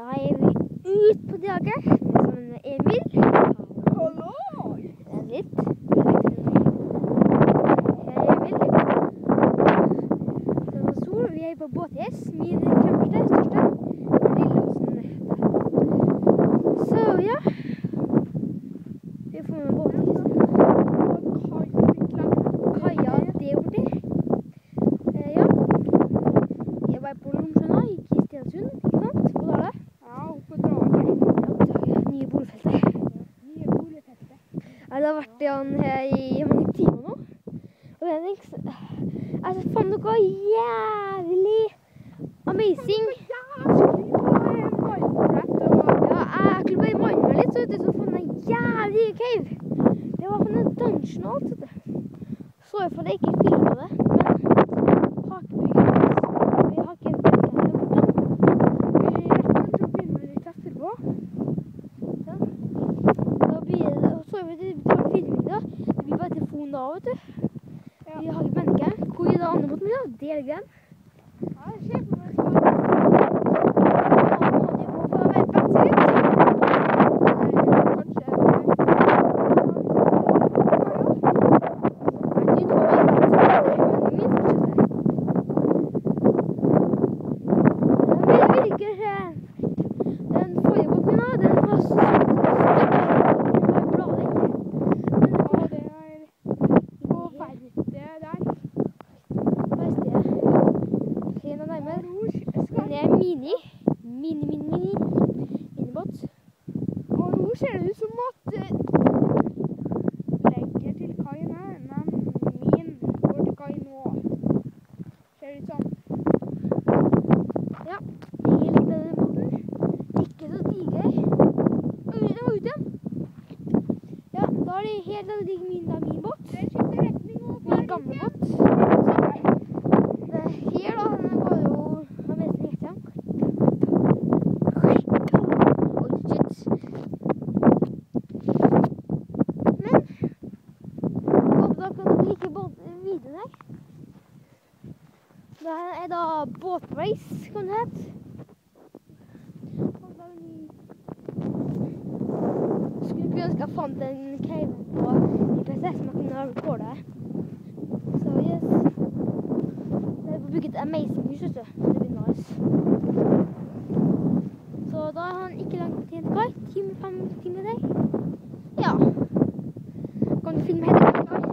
Da er vi ut på dagen sammen med Emil. Hallo! Vent litt. Hei Emil. Så var sol, vi er på båtjes. Min kremmerste, største. Lilleåsen. Så ja. Vi får med båtjes. Kaja, det er borti. Ja. Jeg var på Lomsjøna i Kristiansund, ikke sant? Hvor er det? Ja, oppe på Draget. Nye boligfeltet. Nye boligfeltet. Jeg har vært her i mange timer nå. Og jeg fant noe jævlig amazing. Ja, jeg skulle bare mine meg litt, så fant jeg en jævlig cave. Det var for en dungeon og alt, vet du. Så jeg for at jeg ikke filmet det, men har ikke bygget det. Vi har ikke bygget det borte. Vi rekker til å filme litt etterpå. Ja. Da blir det, og så vet du, vi tar filmvideoer. Det blir bare telefonen da, vet du. Ja. Vi har ikke mennesker. Hvor er det andre måten vi har? Delgren. Ja, det skjer på meg. Minibåt. Og nå ser det ut som at legger til kaien her, men min går til kaien nå. Ser det ut som. Ja, jeg likte denne båten. Ikke så diger. Oi, den var ute igjen. Ja, da er det helt min båt. Det skifter retning og Min gamle båt. Her da, den går jo av mest riktig igjen. Det er da båtrace, kan det hete. Skulle ønske jeg fant en cave på IPC som jeg kunne recorde. Så yes. Det er bygget et amazing hus, vet du. Det blir nice. Så da har han ikke langt til en kai. 5 timer til. Ja. Kan du filme helt til en kai?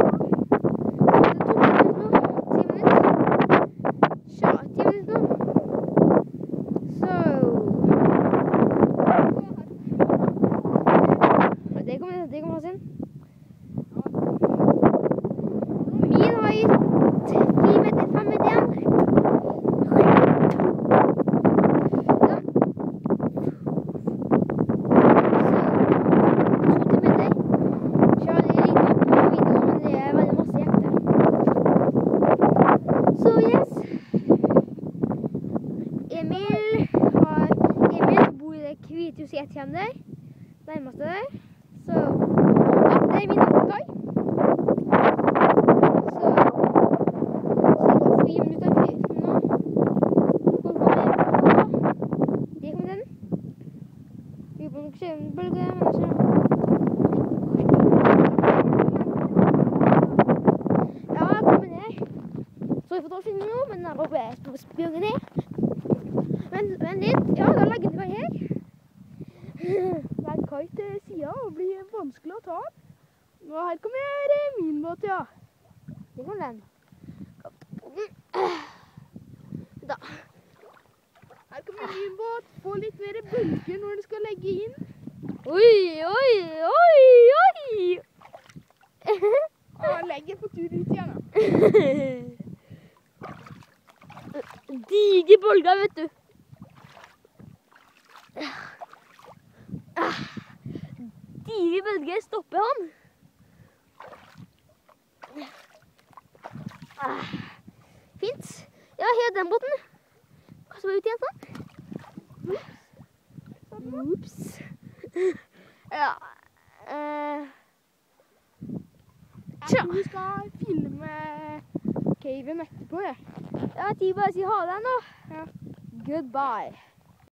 Det kommer han sin. Min har gitt 10 meter, 5 meter igjen. Ja. Så 2 meter. Kjører det litt opp på videoen, men det er veldig masse hjerter. Så yes. Emil bor i det Kvithuset i Etjender. Nærmeste der. Så, ja, det er min kai. Så det går 4 minutter nå. Hvor går det? Det kommer den. Vi må nok se en bølge, men jeg ser. Ja, jeg kommer ned. Så jeg får ta å filme nå, men jeg håper jeg skal spjønge ned. Men litt, ja, da legger jeg kai her. Legg kai til siden og blir vanskelig å ta. Og her kommer min båt, ja. Det kommer den. Da. Her kommer min båt. Få litt mer bulker når du skal legge inn. Oi, oi, oi, oi! Og legger på tur ut igjen, da. Dige bolger, vet du. Dige bølger stopper han. Fint. Ja, her er den båten. Kaster meg ut igjen sånn. Ups. Ja. Jeg tror vi skal filme caven etterpå, ja. Ja, de bare sier ha det nå. Ja. Goodbye.